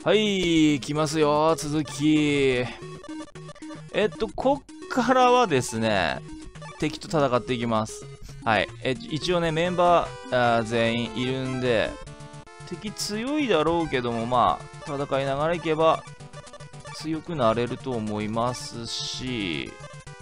はい、来ますよ、続き。こっからはですね、敵と戦っていきます。はい。一応ね、メンバー全員いるんで、敵強いだろうけども、まあ、戦いながらいけば、強くなれると思いますし、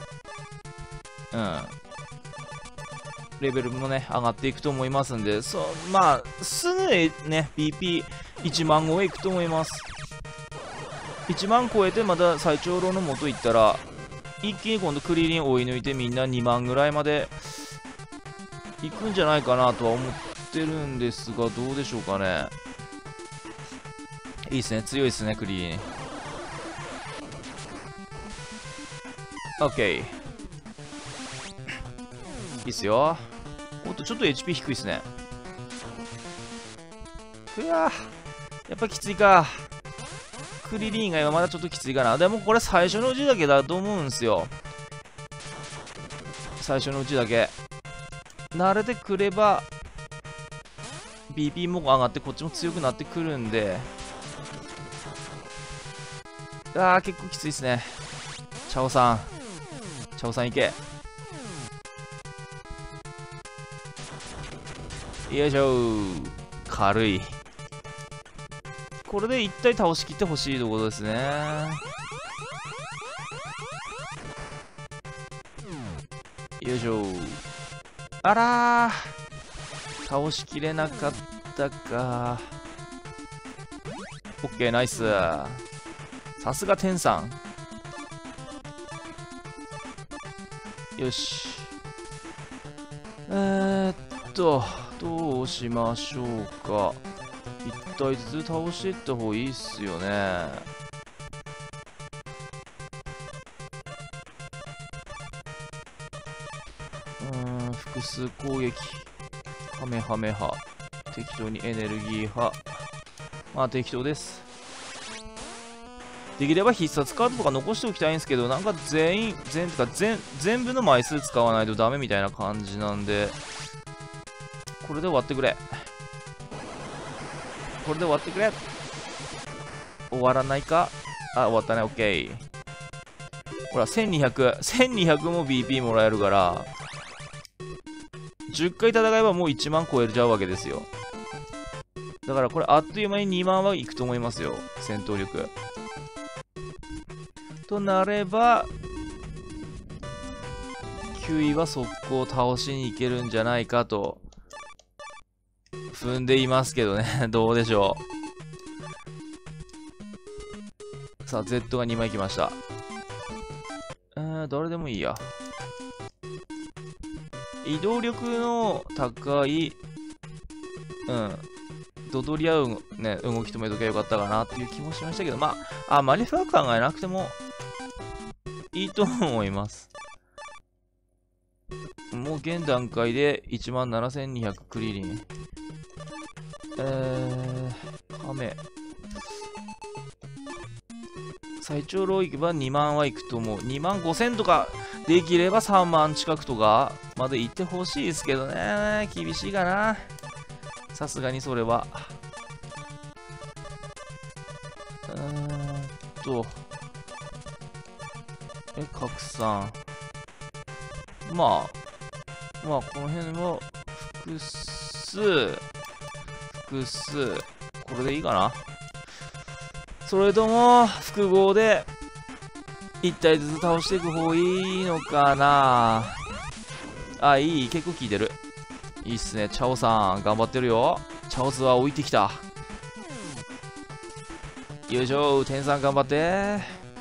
レベルもね、上がっていくと思いますんで、まあ、すぐね、BP1 万超えいくと思います。1万超えてまた最長老の元行ったら、一気に今度クリリン追い抜いてみんな2万ぐらいまで行くんじゃないかなとは思ってるんですが、どうでしょうかね。いいっすね、強いっすね、クリリン。OK。いいっすよ。おっと、ちょっと HP 低いっすね。うわやっぱきついか。クリリン以外はまだちょっときついかな。でもこれ最初のうちだけだと思うんすよ。最初のうちだけ。慣れてくれば、BP も上がってこっちも強くなってくるんで。結構きついっすね。チャオさん。チャオさんいけ。よいしょー。軽い。これで一体倒しきってほしいところですね。よいしょ。あらー。倒しきれなかったか。オッケー、ナイス。さすが天さん。よし。どうしましょうか。一体ずつ倒していった方がいいっすよね。複数攻撃。ハメハメハ。適当にエネルギー派。まあ適当です。できれば必殺カードとか残しておきたいんですけど、なんか全部の枚数使わないとダメみたいな感じなんで、これで終わってくれ。これで終わってくれ。終わらないか。終わったね。オッケー。ほら、1200も BP もらえるから、10回戦えばもう1万超えちゃうわけですよ。だからこれあっという間に2万はいくと思いますよ。戦闘力。となれば、9位は速攻倒しに行けるんじゃないかと、踏んでいますけどね。どうでしょう。さあ、Z が2枚来ました。誰でもいいや。移動力の高い、ドドリアね、動き止めときゃよかったかなっていう気もしましたけど、まあ、マリフは考えなくてもいいと思います。もう現段階で17200クリリン。カメ。最長老行けば2万はいくと思う。2万5000とか、できれば3万近くとかまで行ってほしいですけどね。厳しいかな。さすがにそれは。拡散。まあ、この辺は、複数、これでいいかな。それとも、複合で、1体ずつ倒していく方がいいのかな。いい。結構効いてる。いいっすね。チャオさん、頑張ってるよ。チャオズは置いてきた。よいしょ。天さん頑張って。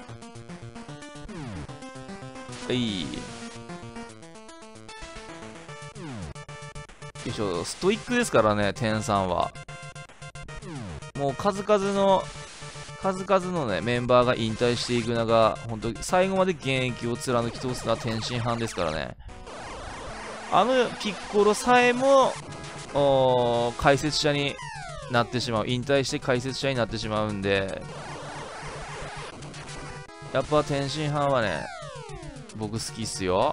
よいしょ。ストイックですからね、天さんは。もう数々のね、メンバーが引退していく中、本当最後まで現役を貫き通すのは天津飯ですからね。ピッコロさえも、解説者になってしまう。引退して解説者になってしまうんで、やっぱ天津飯はね、僕好きっすよ。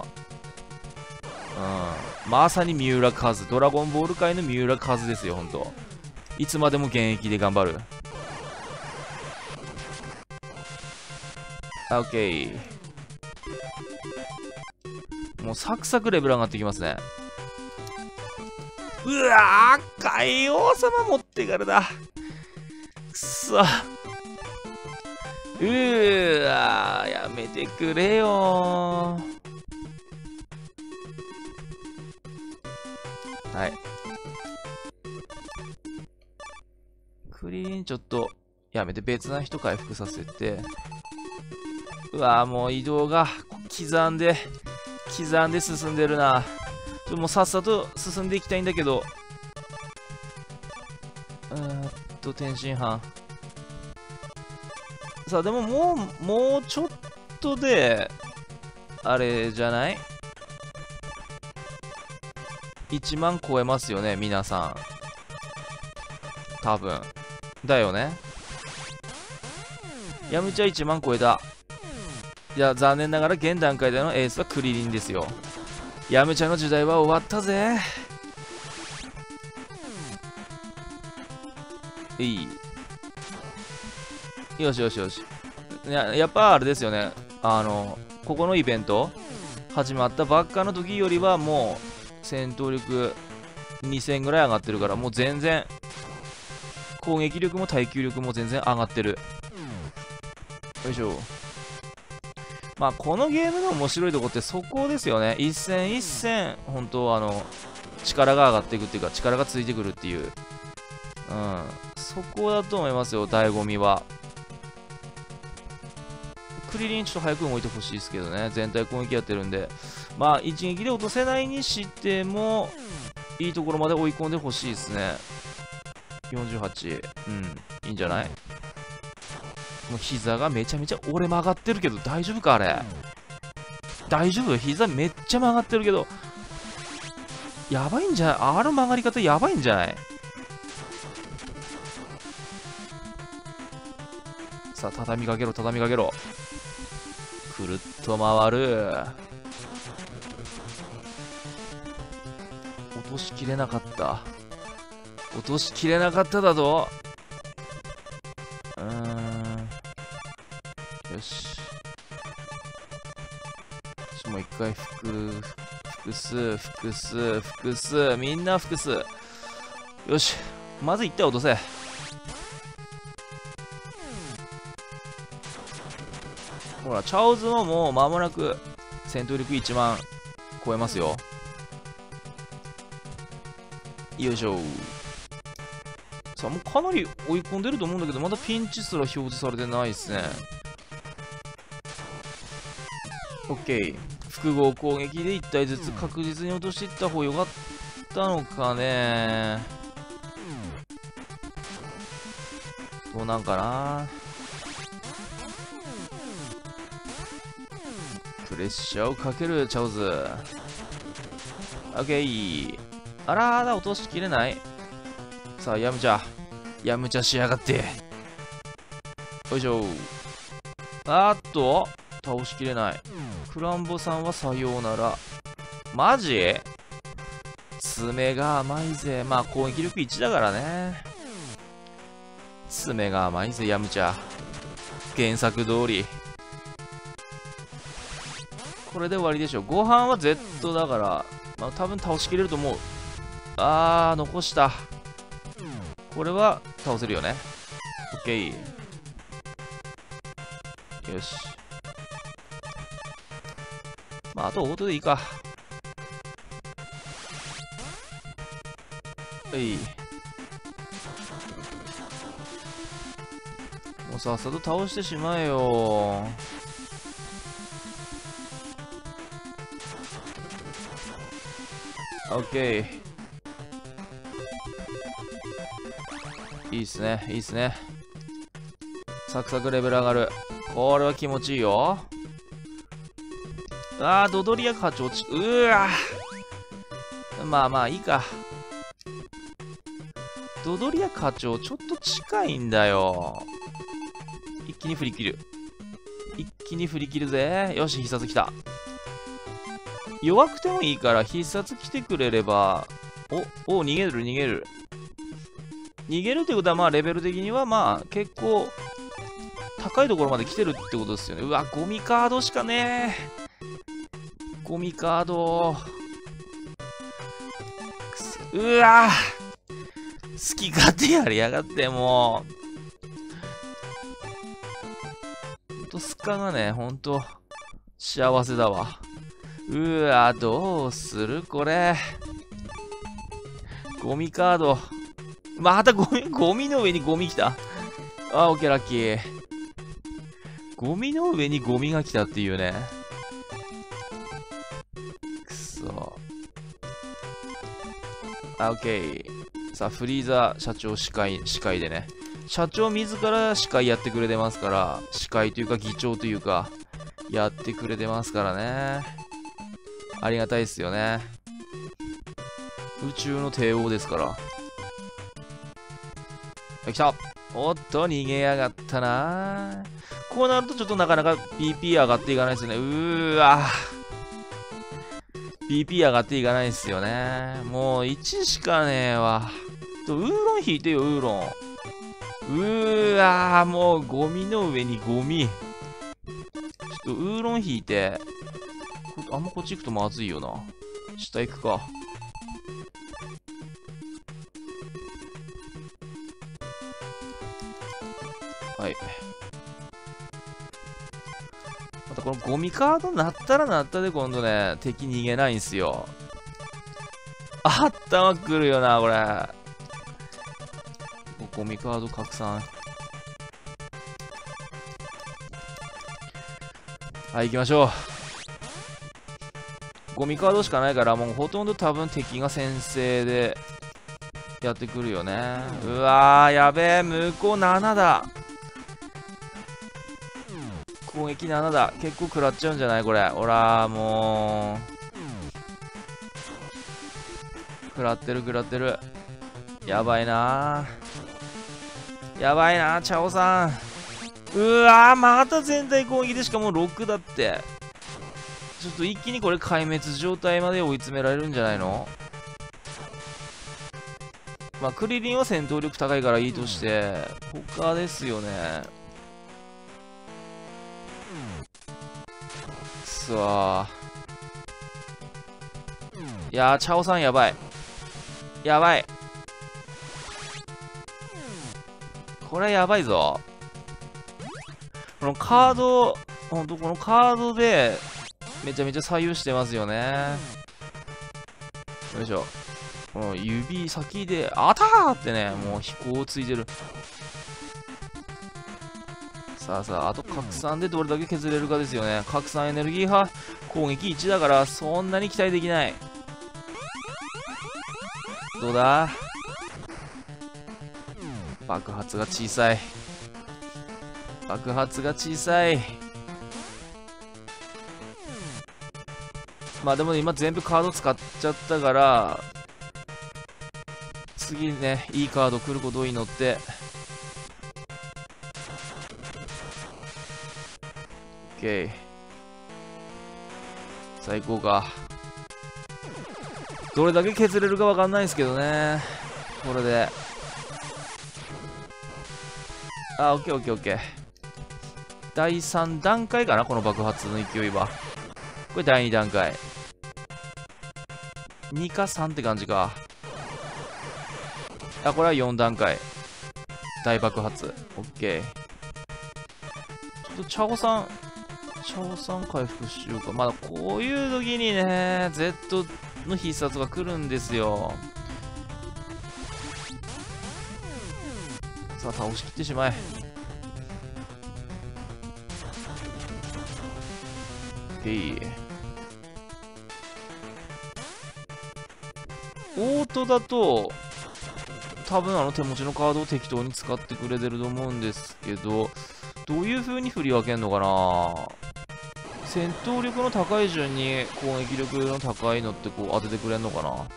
まさに三浦和。ドラゴンボール界の三浦和ですよ、ほんと。いつまでも現役で頑張る。 オッケー。もうサクサクレベル上がってきますね。うわー、海王様持ってからだ。くそ。うーわー、やめてくれよー。はい。クリリンちょっとやめて別な人回復させて。うわー、もう移動が刻んで進んでるな。もうさっさと進んでいきたいんだけど。天津飯。さあ、でももうちょっとで、あれじゃない？ 1 万超えますよね、皆さん。多分。だよね。ヤムチャ1万超えた。いや、残念ながら現段階でのエースはクリリンですよ。ヤムチャの時代は終わったぜ。いい。よしよしよし。やっぱあれですよね。ここのイベント始まったばっかの時よりはもう戦闘力2000ぐらい上がってるから、もう全然攻撃力も耐久力も全然上がってる。よいしょ。まあこのゲームの面白いとこってそこですよね。一戦一戦本当力が上がっていくっていうか、力がついてくるっていう、そこだと思いますよ、醍醐味は。クリリンちょっと早く動いてほしいですけどね。全体攻撃やってるんで、まあ一撃で落とせないにしてもいいところまで追い込んでほしいですね。48、いいんじゃない？もう膝がめちゃめちゃ折れ曲がってるけど大丈夫かあれ。大丈夫？膝めっちゃ曲がってるけど、やばいんじゃない？あの曲がり方やばいんじゃない？さあ、畳みかけろ、畳みかけろ。くるっと回る。落としきれなかった。落としきれなかっただと。よし。もう一回複数。みんな複数。よし。まず一体落とせ。ほら、チャオズももう間もなく戦闘力1万超えますよ。よいしょ。さあ、もうかなり追い込んでると思うんだけど、まだピンチすら表示されてないですね。OK。複合攻撃で1体ずつ確実に落としていった方が良かったのかね。どうなんかな。プレッシャーをかけるチャオズ。OK。あらーだ、落としきれない。さあ、ヤムチャしやがって。よいしょ。倒しきれない。クランボさんはさようなら。マジ？爪が甘いぜ。まあ攻撃力1だからね。爪が甘いぜ、ヤムチャ。原作通り。これで終わりでしょ。ご飯は Z だから、まあ多分倒しきれると思う。残した。これは倒せるよね。OK。よし。まあ、あとオートでいいか。もうさっさと倒してしまえよ。OK。いいっすね、いいっすね。サクサクレベル上がる。これは気持ちいいよ。ドドリア課長まあまあいいか。ドドリア課長ちょっと近いんだよ。一気に振り切るぜ。よし、必殺来た。弱くてもいいから必殺来てくれれば。逃げる。逃げるってことはまあレベル的にはまあ結構高いところまで来てるってことですよね。うわ、ゴミカードしかねえ。ゴミカード。うわ好き勝手やりやがって、もう。ほんと、スカがね、ほんと、幸せだわ。うわどうするこれ。ゴミカード。またゴミの上にゴミ来た。あ、オッケー、ラッキー。ゴミの上にゴミが来たっていうね。くそ。あ、オッケー。さあ、フリーザ社長司会でね。社長自ら司会やってくれてますから、司会というか議長というか、やってくれてますからね。ありがたいですよね。宇宙の帝王ですから。来た。おっと、逃げやがったな。こうなるとちょっとなかなか BP 上がっていかないですよね。BP 上がっていかないですよね。もう1しかねえわ。ウーロン引いてよ、ウーロン。もうゴミの上にゴミ。ちょっとウーロン引いて。あんまこっち行くとまずいよな。下行くか。はい。またこのゴミカードなったらなったで今度ね、敵逃げないんすよ。頭くるよな、これ。ゴミカード拡散。はい、行きましょう。ゴミカードしかないから、もうほとんど多分敵が先制でやってくるよね。うわー、やべえ、向こう7だ。攻撃7だ。結構食らっちゃうんじゃないこれ。ほら、もう。食らってる。やばいなー。やばいなー、チャオさん。うわー、また全体攻撃でしかも6だって。ちょっと一気にこれ壊滅状態まで追い詰められるんじゃないの？まあ、クリリンは戦闘力高いからいいとして、他ですよね。くそー。いやー、チャオさんやばい。やばい。これやばいぞ。このカード、ほんとこのカードで、めちゃめちゃ左右してますよね。よいしょ。この指先で、あたーってね、もう飛行ついてる。さあ、あと拡散でどれだけ削れるかですよね。拡散エネルギー派、攻撃1だから、そんなに期待できない。どうだ？爆発が小さい。まあでも今全部カード使っちゃったから、次ね、いいカード来ることを祈って。OK。最高か。どれだけ削れるかわかんないですけどね。これで。あ、OK。第3段階かなこの爆発の勢いは。これ第2段階。2か3って感じか。あ、これは4段階。大爆発。OK。ちょっとチャオさん回復しようか。まだこういう時にね、Z の必殺が来るんですよ。さあ、倒しきってしまえ。オートだと、多分手持ちのカードを適当に使ってくれてると思うんですけど、どういう風に振り分けんのかな。戦闘力の高い順に攻撃力の高いのってこう当ててくれんのかな。ちょ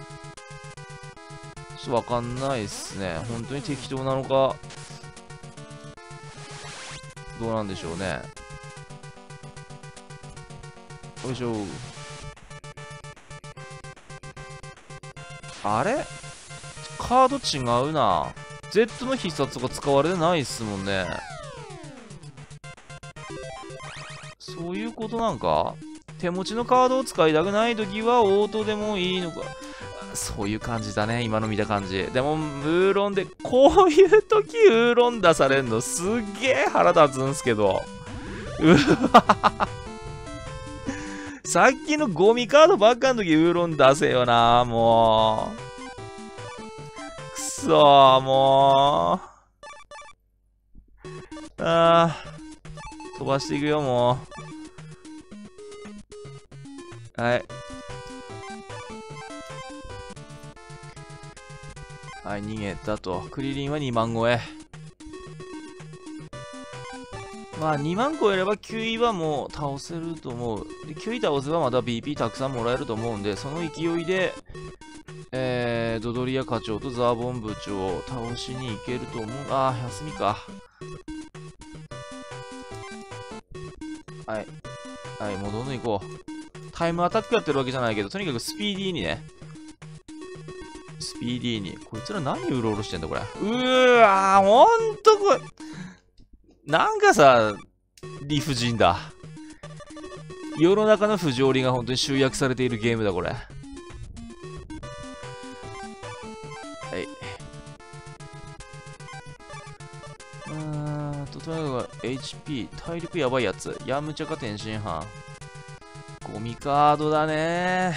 っとわかんないっすね。本当に適当なのか、どうなんでしょうね。よいしょ。あれカード違うな。Z の必殺が使われてないっすもんね。 そういうことなんか？手持ちのカードを使いたくないときはオートでもいいのか。そういう感じだね、今の見た感じ。でも、ウーロンで、こういうときウーロン出されんのすっげえ腹立つんすけど。うわさっきのゴミカードばっかのときウーロン出せよな、もう。くそー、もう。飛ばしていくよ、もう。はい。はい、逃げたと。クリリンは2万超え。まあ、2万超えれば9位はもう倒せると思う。で、9位倒せばまだ BP たくさんもらえると思うんで、その勢いで、ドドリア課長とザーボン部長を倒しに行けると思う。休みか。はい。はい、もうどんどん行こう。タイムアタックやってるわけじゃないけど、とにかくスピーディーにね。スピーディーに。こいつら何うろうろしてんだ、これ。ほんとこれ。なんかさ、理不尽だ。世の中の不条理が本当に集約されているゲームだ、これ。はい。とにかく HP、体力やばいやつ。ヤムチャか天津飯。ゴミカードだね。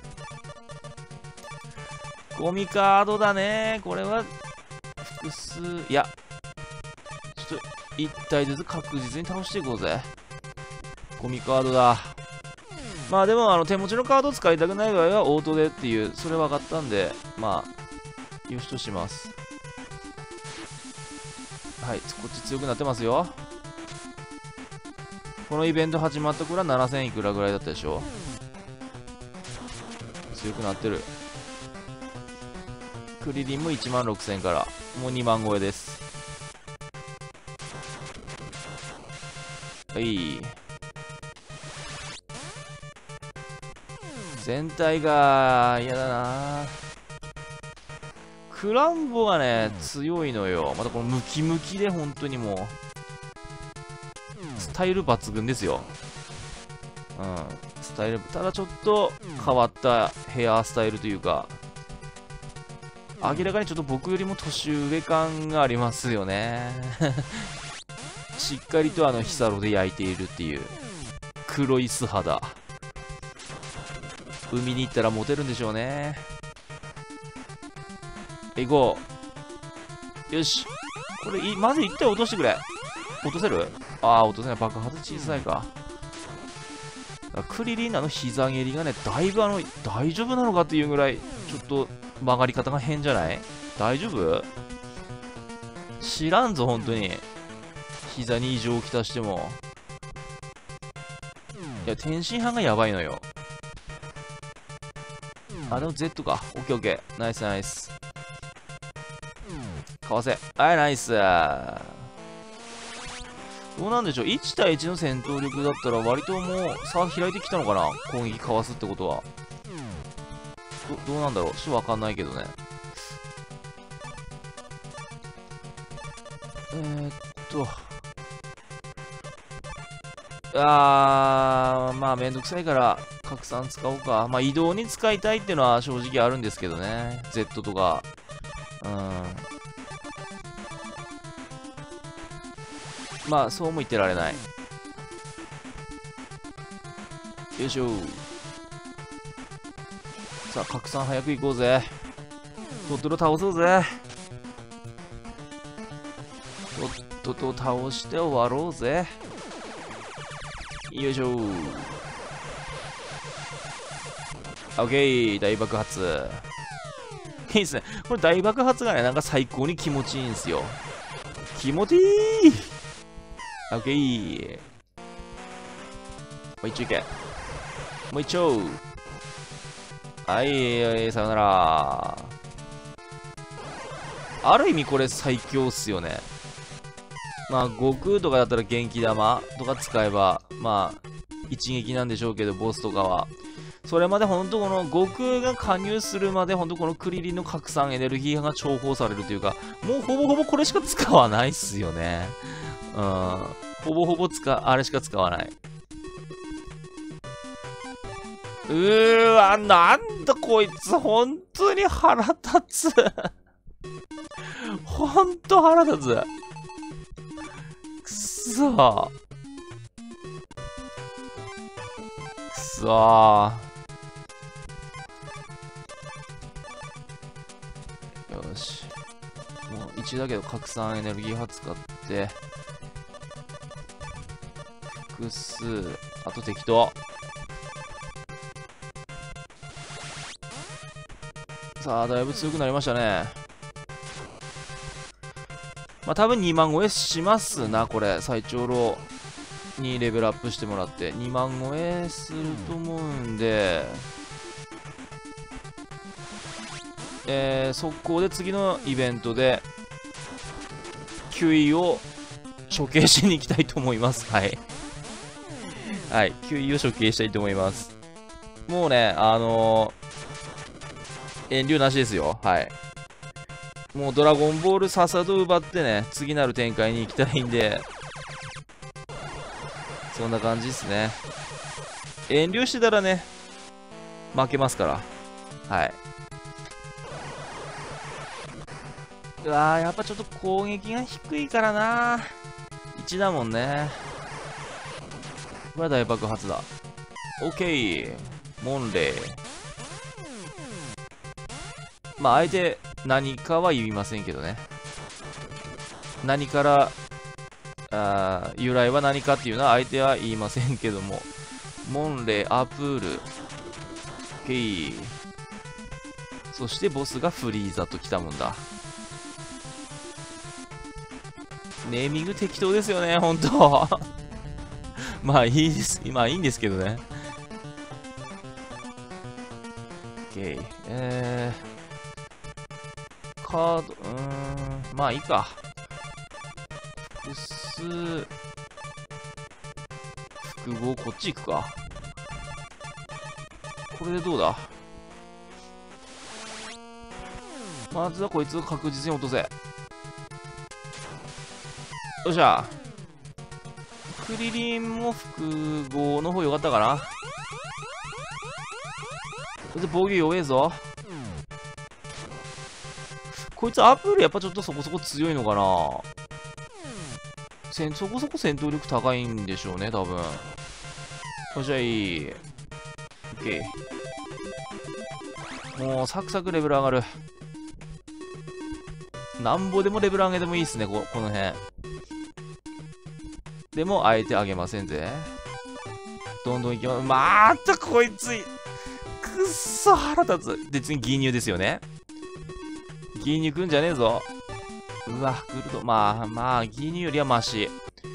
ゴミカードだね。これは、複数、いや、ちょっと、1体ずつ確実に倒していこうぜ。ゴミカードだ。まあでも、手持ちのカード使いたくない場合は、オートでっていう、それ分かったんで、まあ、よしとします。はい、こっち強くなってますよ。このイベント始まった頃は7000いくらぐらいだったでしょ。強くなってる。クリリンも1万6000から、もう2万超えです。はい。全体が嫌だな。クランボがね、強いのよ。またこのムキムキで本当にもう、スタイル抜群ですよ。うん。スタイル、ただちょっと変わったヘアスタイルというか、明らかにちょっと僕よりも年上感がありますよね。しっかりとヒサロで焼いているっていう。黒い素肌。海に行ったらモテるんでしょうね。行こう。よし。これ、まず1体落としてくれ。落とせる？落とせない。爆発小さいか。クリリンの膝蹴りがね、だいぶ大丈夫なのかっていうぐらい、ちょっと曲がり方が変じゃない？大丈夫？知らんぞ、本当に。膝に異常をきたしても。いや、天津飯がやばいのよ。でも Z か。オッケーオッケー。ナイスナイス。かわせ。はい、ナイス。どうなんでしょう。1対1の戦闘力だったら割ともう差開いてきたのかな、攻撃かわすってことは。どうなんだろう。ちょっとわかんないけどね。まあめんどくさいから拡散使おうか。まあ移動に使いたいっていうのは正直あるんですけどね。Z とか。まあそうも言ってられない。よいしょ。さあ拡散早く行こうぜ。とっとと倒そうぜ。とっとと倒して終わろうぜ。よいしょ。オッケー、大爆発。いいっすね。これ大爆発がね、なんか最高に気持ちいいんですよ。気持ちいい。オッケー。もう一丁いけ。もう一丁。はい、さよなら。ある意味これ最強っすよね。まあ、悟空とかだったら元気玉とか使えば、まあ、一撃なんでしょうけど、ボスとかは。それまでほんとこの悟空が加入するまでほんとこのクリリンの拡散エネルギーが重宝されるというか、もうほぼほぼこれしか使わないっすよね。ほぼほぼあれしか使わない。 わ、なんだこいつ、本当に腹立つ。本当腹立つ。くそー。くそー。よし。もう1だけど拡散エネルギー波使って、複数、あと適当。さあ、だいぶ強くなりましたね。まあ、多分2万超えしますな、これ。最長老にレベルアップしてもらって。2万超えすると思うんで、速攻で次のイベントで、9位を処刑しに行きたいと思います。はい。はい、9位を処刑したいと思います。もうね、遠慮なしですよ。はい。もうドラゴンボールさっさと奪ってね、次なる展開に行きたいんで、そんな感じですね。遠慮してたらね、負けますから。はい。うわー、やっぱちょっと攻撃が低いからな。1だもんね。これは大爆発だ。オッケー。モンレイ。まあ、相手、何かは言いませんけどね。何から、由来は何かっていうのは相手は言いませんけども。モンレイ、アプール。オッケー。そしてボスがフリーザと来たもんだ。ネーミング適当ですよね、ほんと。まあいいです。まあいいんですけどね。OK。カード、まあいいか。複数、複合、こっち行くか。これでどうだ？まずはこいつを確実に落とせ。よっしゃ。クリリンも複合の方良かったかな。こいつ防御弱えぞ。こいつアプールやっぱちょっとそこそこ強いのかな。そこそこ戦闘力高いんでしょうね、多分。よっしゃい。オッケー。もうサクサクレベル上がる。なんぼでもレベル上げてもいいっすね、この辺。でも、あえてあげませんぜ。どんどんいきます。またこいつ、くっそ腹立つ。で、次、牛乳ですよね。牛乳くんじゃねえぞ。うわ、グルド。まあ、牛乳よりはマシ。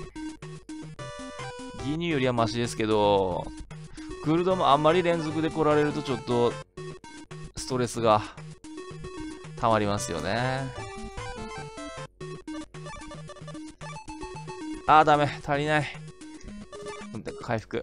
牛乳よりはマシですけど、グルドもあんまり連続で来られるとちょっと、ストレスが溜まりますよね。あー、ダメ。足りない。回復。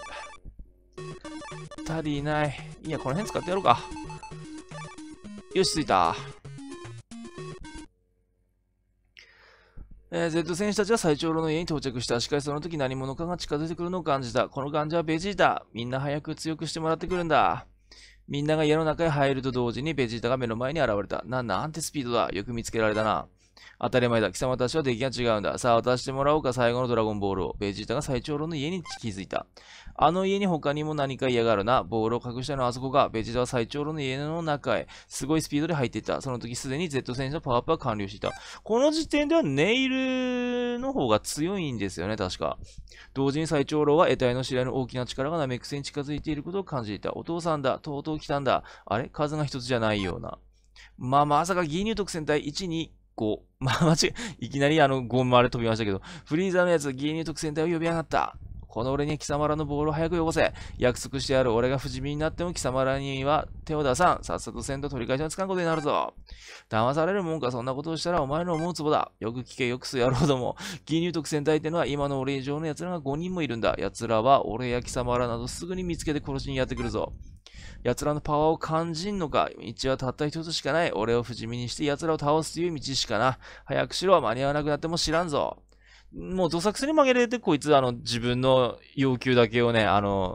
足りない。いや、この辺使ってやろうか。よし、着いた。Z 戦士たちは最長老の家に到着した。しかしその時何者かが近づいてくるのを感じた。この感じはベジータ。みんな早く強くしてもらってくるんだ。みんなが家の中へ入ると同時にベジータが目の前に現れた。なんてスピードだ。よく見つけられたな。当たり前だ。貴様たちは出来が違うんだ。さあ渡してもらおうか。最後のドラゴンボールを。ベジータが最長老の家に気づいた。あの家に他にも何か嫌がるな。ボールを隠したのはあそこか。ベジータは最長老の家の中へ。すごいスピードで入っていった。その時すでに Z 戦士のパワーアップは完了していた。この時点ではネイルの方が強いんですよね、確か。同時に最長老は得体の知らぬ大きな力がナメック星に近づいていることを感じていた。お父さんだ。とうとう来たんだ。あれ数が一つじゃないような。まさか牛乳特戦隊1、2、5。いきなり5まで飛びましたけど、フリーザのやつ、牛乳特戦隊を呼び上がった。この俺に貴様らのボールを早くよこせ。約束してやる。俺が不死身になっても貴様らには手を出さん。さっさと戦闘取り返しのつかんことになるぞ。騙されるもんか、そんなことをしたらお前の思うつぼだ。よく聞け、よくすやろうども。牛乳特戦隊ってのは今の俺以上の奴らが5人もいるんだ。奴らは俺や貴様らなどすぐに見つけて殺しにやってくるぞ。奴らのパワーを感じんのか。道はたった一つしかない。俺を不死身にして奴らを倒すという道しかな。早くしろ。間に合わなくなっても知らんぞ。もうどさくせに曲げれて、こいつ、自分の要求だけをね、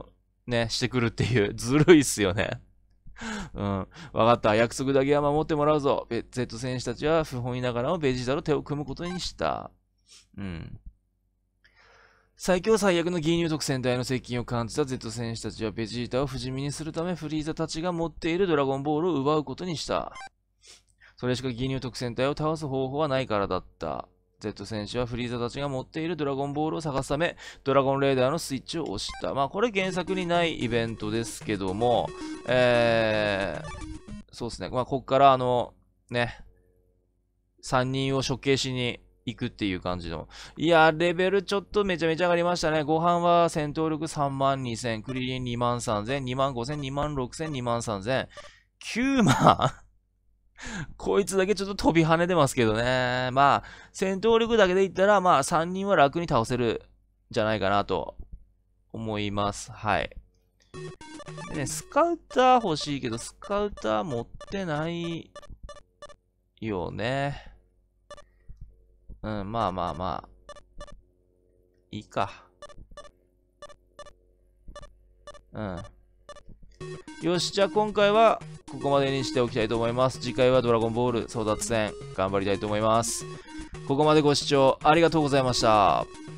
ね、してくるっていう。ずるいっすよね。うん。わかった。約束だけは守ってもらうぞ。Z 戦士たちは不本意ながらもベジータと手を組むことにした。うん。最強最悪の義乳特戦隊の接近を感じた Z 戦士たちはベジータを不死身にするためフリーザたちが持っているドラゴンボールを奪うことにした。それしか義乳特戦隊を倒す方法はないからだった。Z 戦士はフリーザたちが持っているドラゴンボールを探すため、ドラゴンレーダーのスイッチを押した。まあ、これ原作にないイベントですけども、そうですね。まあ、こっからね、3人を処刑しに行くっていう感じの。いや、レベルちょっとめちゃめちゃ上がりましたね。ご飯は戦闘力32000、クリリン23000、25000、26000、23000、9万こいつだけちょっと飛び跳ねてますけどね。まあ、戦闘力だけで言ったら、まあ、3人は楽に倒せるんじゃないかなと思います。はい。でね、スカウター欲しいけど、スカウター持ってないよね。うん、まあまあまあ。いいか。うん。よし、じゃあ今回はここまでにしておきたいと思います。次回はドラゴンボール争奪戦頑張りたいと思います。ここまでご視聴ありがとうございました。